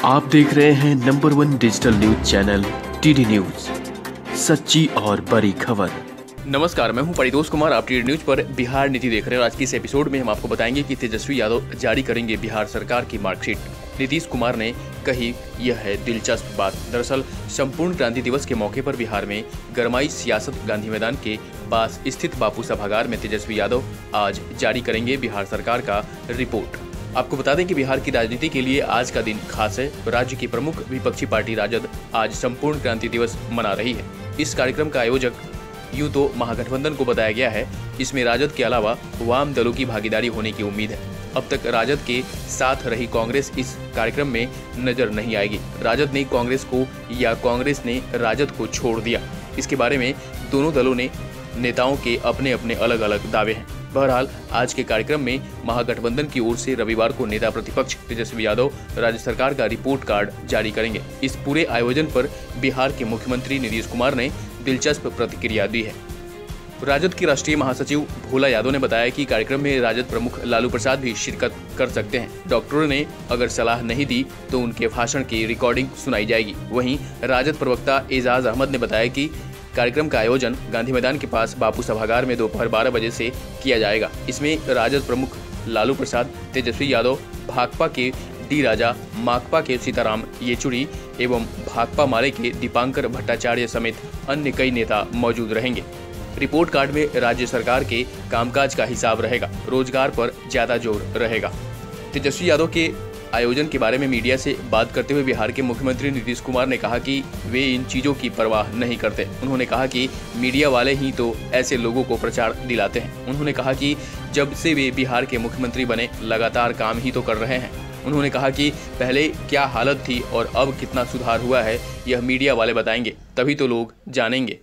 आप देख रहे हैं number 1 digital news channel TD news, सच्ची और बड़ी खबर। नमस्कार, मैं हूं परितोष कुमार। आप टीडी न्यूज पर बिहार नीति देख रहे हैं और आज की इस एपिसोड में हम आपको बताएंगे कि तेजस्वी यादव जारी करेंगे बिहार सरकार की मार्कशीट। नीतीश कुमार ने कही यह है दिलचस्प बात। दरअसल संपूर्ण क्रांति दिवस के मौके पर बिहार में गरमाई सियासत। गांधी मैदान के पास स्थित बापू सभागार में तेजस्वी यादव आज जारी करेंगे बिहार सरकार का रिपोर्ट। आपको बता दें कि बिहार की राजनीति के लिए आज का दिन खास है। राज्य की प्रमुख विपक्षी पार्टी राजद आज संपूर्ण क्रांति दिवस मना रही है। इस कार्यक्रम का आयोजक यूं तो महागठबंधन को बताया गया है। इसमें राजद के अलावा वाम दलों की भागीदारी होने की उम्मीद है। अब तक राजद के साथ रही कांग्रेस इस कार्यक्रम में नजर नहीं आएगी। राजद ने कांग्रेस को या कांग्रेस ने राजद को छोड़ दिया, इसके बारे में दोनों दलों ने नेताओं के अपने अपने अलग अलग दावे हैं। बहरहाल आज के कार्यक्रम में महागठबंधन की ओर से रविवार को नेता प्रतिपक्ष तेजस्वी यादव राज्य सरकार का रिपोर्ट कार्ड जारी करेंगे। इस पूरे आयोजन पर बिहार के मुख्यमंत्री नीतीश कुमार ने दिलचस्प प्रतिक्रिया दी है। राजद के राष्ट्रीय महासचिव भोला यादव ने बताया कि कार्यक्रम में राजद प्रमुख लालू प्रसाद भी शिरकत कर सकते हैं। डॉक्टरों ने अगर सलाह नहीं दी तो उनके भाषण की रिकॉर्डिंग सुनाई जाएगी। वहीं राजद प्रवक्ता एजाज अहमद ने बताया कि कार्यक्रम का आयोजन गांधी मैदान के पास बापू सभागार में दोपहर 12 बजे से किया जाएगा। इसमें राजद प्रमुख लालू प्रसाद, तेजस्वी यादव, भाकपा के डी राजा, माकपा के सीताराम येचुरी एवं भाकपा माले के दीपांकर भट्टाचार्य समेत अन्य कई नेता मौजूद रहेंगे। रिपोर्ट कार्ड में राज्य सरकार के कामकाज का हिसाब रहेगा। रोजगार पर ज्यादा जोर रहेगा। तेजस्वी यादव के आयोजन के बारे में मीडिया से बात करते हुए बिहार के मुख्यमंत्री नीतीश कुमार ने कहा कि वे इन चीजों की परवाह नहीं करते। उन्होंने कहा कि मीडिया वाले ही तो ऐसे लोगों को प्रचार दिलाते हैं। उन्होंने कहा कि जब से वे बिहार के मुख्यमंत्री बने लगातार काम ही तो कर रहे हैं। उन्होंने कहा कि पहले क्या हालत थी और अब कितना सुधार हुआ है, यह मीडिया वाले बताएंगे, तभी तो लोग जानेंगे।